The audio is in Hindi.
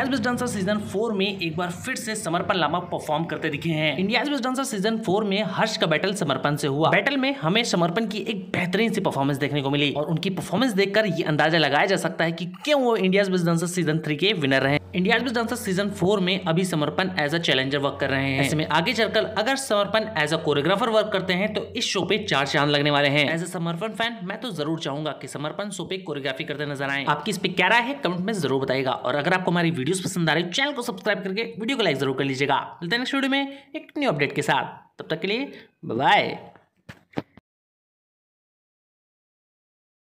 इंडियाज बेस्ट डांसर सीजन 4 में एक बार फिर से समर्पण लामा परफॉर्म करते दिखे हैं। इंडियाज बेस्ट डांसर सीजन 4 में हर्ष का बैटल समर्पण से हुआ। बैटल में हमें समर्पण की एक बेहतरीन सी परफॉर्मेंस देखने को मिली और उनकी परफॉर्मेंस देखकर ये अंदाजा लगाया जा सकता है कि क्यों वो इंडियाज बेस्ट डांसर सीजन 3 के विनर रहे। इंडियाज बेस्ट डांसर सीजन 4 में अभी समर्पण एज अ चैलेंजर वर्क कर रहे हैं। ऐसे में आगे चलकर अगर समर्पण एज अ कोरियोग्राफर वर्क करते हैं तो इस शो पे 4 चांद लगने वाले हैं। एज अ समर्पण फैन मैं तो जरूर चाहूंगा कि समर्पण शो पे कोरियोग्राफी करते नजर आए। आपकी इस पे क्या राय है कमेंट में जरूर बताइएगा और अगर आपको हमारी वीडियोस पसंद आ रही है चैनल को सब्सक्राइब करके वीडियो को लाइक जरूर कर लीजिएगा। मिलते हैं नेक्स्ट वीडियो में एक न्यू अपडेट के साथ, तब तक के लिए बाय बाय।